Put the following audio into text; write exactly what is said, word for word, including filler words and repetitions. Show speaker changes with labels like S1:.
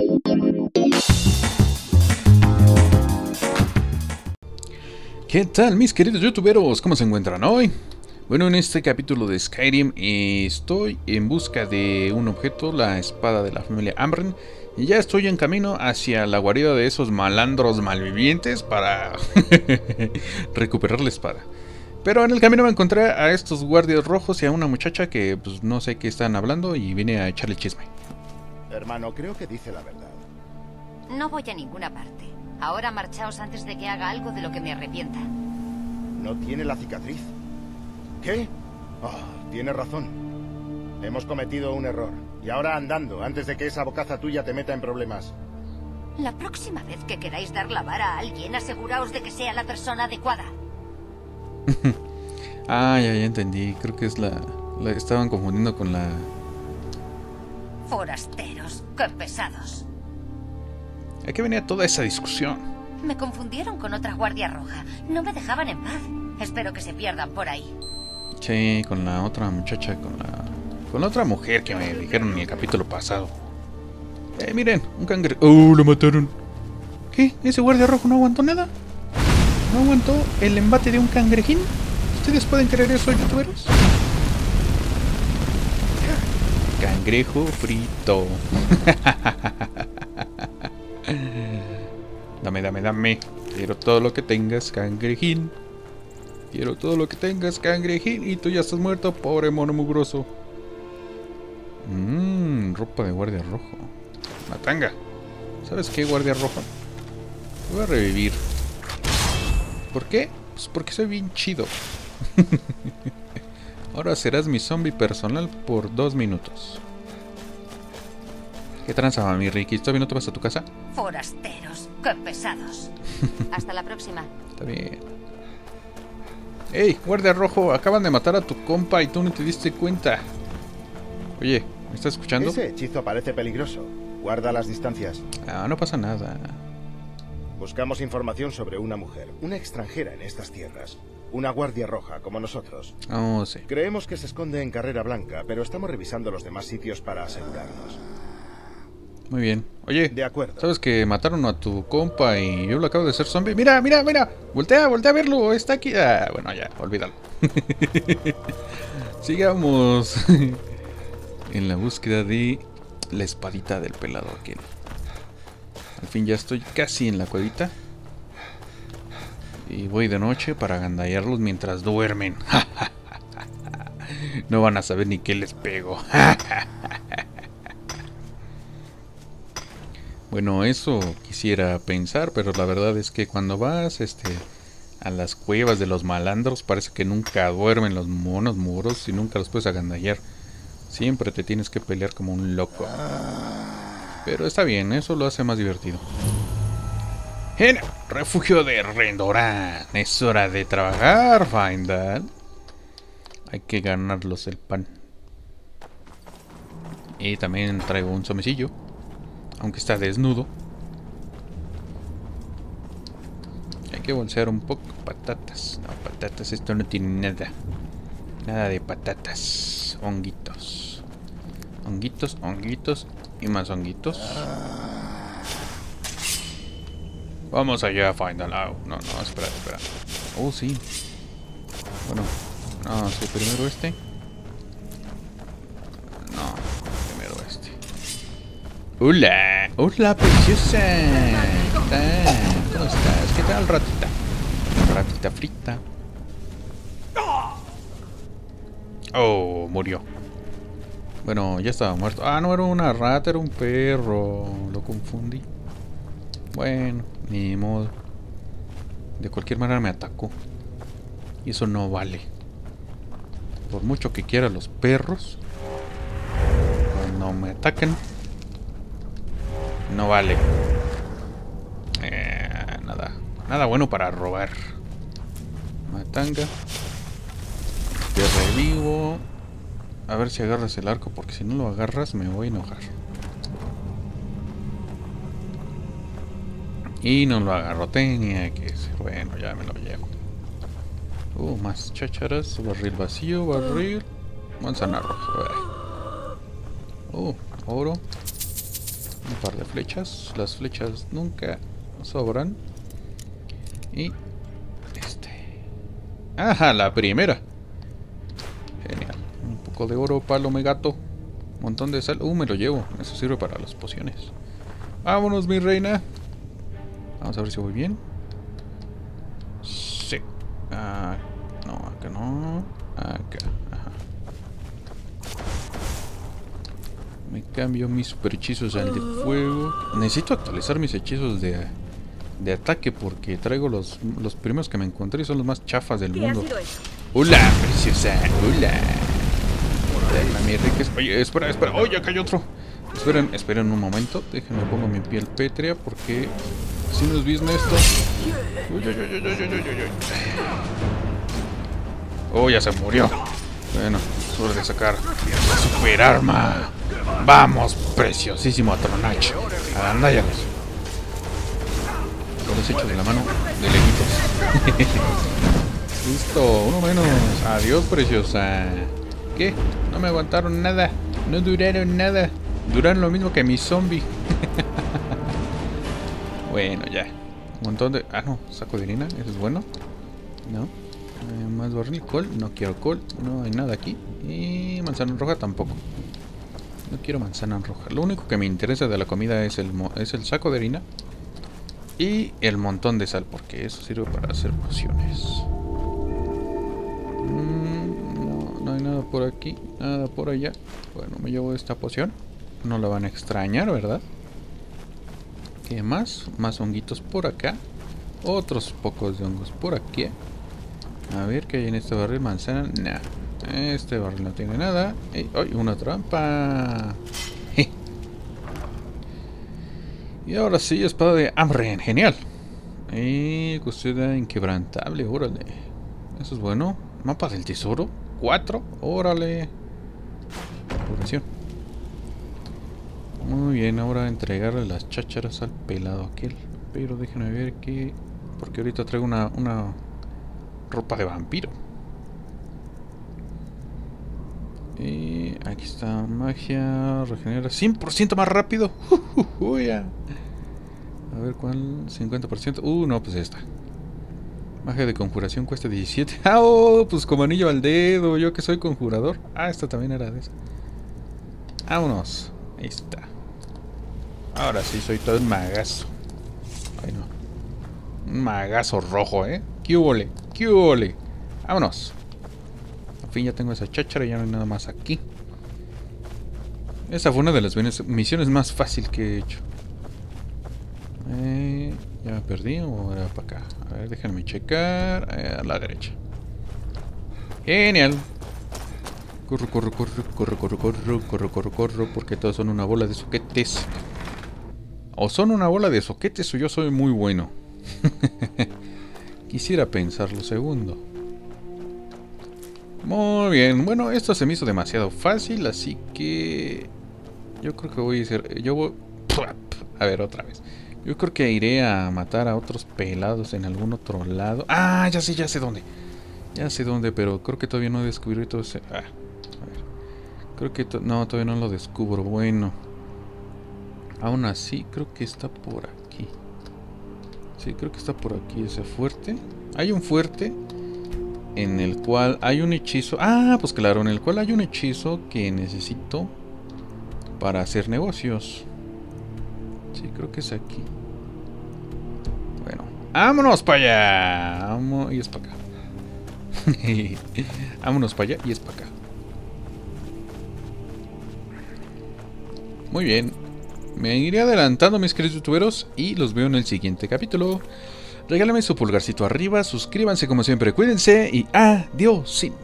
S1: ¿Qué tal, mis queridos youtuberos? ¿Cómo se encuentran hoy? Bueno, en este capítulo de Skyrim eh, estoy en busca de un objeto, la espada de la familia Amren, y ya estoy en camino hacia la guarida de esos malandros malvivientes para recuperar la espada. Pero en el camino me encontré a estos guardias rojos y a una muchacha que pues no sé qué están hablando y vine a echarle chisme.
S2: Hermano, creo que dice la verdad.
S3: No voy a ninguna parte. Ahora marchaos antes de que haga algo de lo que me arrepienta.
S2: No tiene la cicatriz. ¿Qué? Oh, tiene razón. Hemos cometido un error. Y ahora andando, antes de que esa bocaza tuya te meta en problemas.
S3: La próxima vez que queráis dar la vara a alguien, aseguraos de que sea la persona adecuada.
S1: Ah, ya, ya entendí. Creo que es la... la estaban confundiendo con la...
S3: Forasteros, qué pesados.
S1: ¿A qué venía toda esa discusión?
S3: Me confundieron con otra guardia roja. No me dejaban en paz. Espero que se pierdan por ahí.
S1: Sí, con la otra muchacha, con la... con la otra mujer que me dijeron en el capítulo pasado. Eh, miren, un cangrejo... ¡Oh, lo mataron! ¿Qué? ¿Ese guardia rojo no aguantó nada? ¿No aguantó el embate de un cangrejín? ¿Ustedes pueden creer eso, youtuberos? Cangrejo frito. Dame, dame, dame. Quiero todo lo que tengas, cangrejín. Quiero todo lo que tengas, cangrejín. Y tú ya estás muerto, pobre mono mugroso. Mmm, ropa de guardia rojo. Matanga. ¿Sabes qué, guardia rojo? Voy a revivir. ¿Por qué? Pues porque soy bien chido. Ahora serás mi zombie personal por dos minutos. ¿Qué tranza, mi Ricky? ¿Todavía no te vas a tu casa?
S3: Forasteros, qué pesados. Hasta la próxima.
S1: Está bien. ¡Ey, guardia rojo! Acaban de matar a tu compa y tú no te diste cuenta. Oye, ¿me estás escuchando?
S2: Ese hechizo parece peligroso. Guarda las distancias.
S1: Ah, no pasa nada.
S2: Buscamos información sobre una mujer, una extranjera en estas tierras. Una guardia roja, como nosotros.
S1: Oh, sí.
S2: Creemos que se esconde en Carrera Blanca, pero estamos revisando los demás sitios para asegurarnos.
S1: Muy bien. Oye,
S2: de acuerdo.
S1: ¿Sabes que mataron a tu compa y yo lo acabo de hacer zombie? ¡Mira, mira, mira! ¡Voltea, voltea a verlo! ¡Está aquí! Ah, bueno, ya, olvídalo. Sigamos en la búsqueda de la espadita del pelado aquel. Al fin ya estoy casi en la cuevita. Y voy de noche para agandallarlos mientras duermen. No van a saber ni qué les pego. Bueno, eso quisiera pensar, pero la verdad es que cuando vas este, a las cuevas de los malandros, parece que nunca duermen los monos muros y nunca los puedes agandallar. Siempre te tienes que pelear como un loco. Pero está bien, eso lo hace más divertido. En refugio de Rendorán, es hora de trabajar, Faendal. Hay que ganarlos el pan. Y también traigo un somecillo. Aunque está desnudo. Hay que bolsear un poco. Patatas. No, patatas, esto no tiene nada. Nada de patatas. Honguitos. Honguitos, honguitos y más honguitos. Vamos allá, Final Out. No, no, espera, espera. Oh, sí. Bueno, no, sí, primero este. No, primero este. ¡Hola! ¡Hola, preciosa! ¿Cómo estás? ¿Qué tal, ratita? Ratita frita. Oh, murió. Bueno, ya estaba muerto. Ah, no era una rata, era un perro. Lo confundí. Bueno, ni modo. De cualquier manera me atacó. Y eso no vale. Por mucho que quiera los perros, cuando me atacan, no vale. Eh, nada. Nada bueno para robar. Matanga. Te revivo. A ver si agarras el arco, porque si no lo agarras me voy a enojar. Y no lo agarro, tenía que ser. Bueno, ya me lo llevo. Uh, más chácharas. Barril vacío, barril. Manzana roja. Uh, oro. Un par de flechas. Las flechas nunca sobran. Y este. ¡Ajá! La primera. Genial. Un poco de oro, palo, me gato. Un montón de sal. Uh, me lo llevo. Eso sirve para las pociones. Vámonos, mi reina. Vamos a ver si voy bien. Sí. Ah, no, acá no. Acá. Ajá. Me cambio mis super hechizos al de fuego. Necesito actualizar mis hechizos de, de ataque porque traigo los, los primeros que me encontré y son los más chafas del mundo. ¡Hola, preciosa! ¡Hola! Hola, mi Enrique. Oye, espera, espera. ¡Oh, ya cayó otro! Esperen, esperen un momento. Déjenme pongo mi piel pétrea porque si nos viste esto. Uy, uy, uy, uy, uy, uy, uy. Oh, ya se murió. Bueno, es hora de sacar la super arma. Vamos, preciosísimo Atronach. Agandállanlos. Lo desecho de la mano de lejitos. Listo, uno menos. Adiós, preciosa. ¿Qué? No me aguantaron nada. No duraron nada. Duraron lo mismo que mi zombie. Bueno, ya. Un montón de... Ah, no. Saco de harina. Eso es bueno. No. Eh, más barril. Col. No quiero col. No hay nada aquí. Y manzana roja tampoco. No quiero manzana roja. Lo único que me interesa de la comida es el, es el saco de harina. Y el montón de sal. Porque eso sirve para hacer pociones. Mm, no, no hay nada por aquí. Nada por allá. Bueno, me llevo esta poción. No la van a extrañar, ¿verdad? ¿Qué más? Más honguitos por acá. Otros pocos de hongos por aquí. A ver qué hay en este barril. Manzana. Nah. Este barril no tiene nada. ¡Ay! Una trampa. Y ahora sí, espada de Amren. Genial. Y custodia inquebrantable. Órale. Eso es bueno. Mapa del tesoro. Cuatro. Órale. Población. Muy bien, ahora entregarle las chácharas al pelado aquel. Pero déjenme ver que... Porque ahorita traigo una, una ropa de vampiro. Y aquí está magia. Regenera cien por ciento más rápido. Uh, uh, uh, yeah. A ver cuál. cincuenta por ciento. Uh, no, pues esta. Magia de conjuración cuesta diecisiete. Ah, oh, pues como anillo al dedo. Yo que soy conjurador. Ah, esta también era de esa. Vámonos. Ahí está. Ahora sí soy todo un magazo. Ay, no. Un magazo rojo, ¿eh? ¡Qué hubole! ¡Qué hubole! Vámonos. Al fin ya tengo esa cháchara y ya no hay nada más aquí. Esa fue una de las misiones más fáciles que he hecho. Eh, ¿Ya me perdí o era para acá? A ver, déjenme checar. Eh, a la derecha. Genial. Corro, corro, corro, corro, corro, corro, corro, corro, corro, porque todos son una bola de soquetes. O son una bola de soquetes o yo soy muy bueno. Quisiera pensarlo segundo. Muy bien, bueno, esto se me hizo demasiado fácil, así que... Yo creo que voy a hacer... Yo voy... A ver, otra vez. Yo creo que iré a matar a otros pelados en algún otro lado. Ah, ya sé, ya sé dónde. Ya sé dónde, pero creo que todavía no he descubierto todo ese... Ah, a ver. Creo que... To... No, todavía no lo descubro. Bueno. Aún así, creo que está por aquí. Sí, creo que está por aquí ese fuerte. Hay un fuerte en el cual hay un hechizo. Ah, pues claro, en el cual hay un hechizo que necesito para hacer negocios. Sí, creo que es aquí. Bueno, vámonos para allá. Vamos, y es para acá. Vámonos para allá y es para acá. Muy bien. Me iré adelantando, mis queridos youtuberos, y los veo en el siguiente capítulo. Regálame su pulgarcito arriba, suscríbanse como siempre, cuídense y adiós.